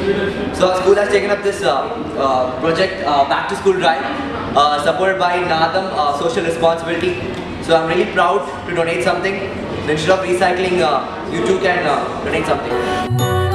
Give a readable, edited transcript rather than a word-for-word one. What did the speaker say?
So our school has taken up this project, Back to School Drive, supported by Nadam Social Responsibility. So I'm really proud to donate something. So instead of recycling, you too can donate something.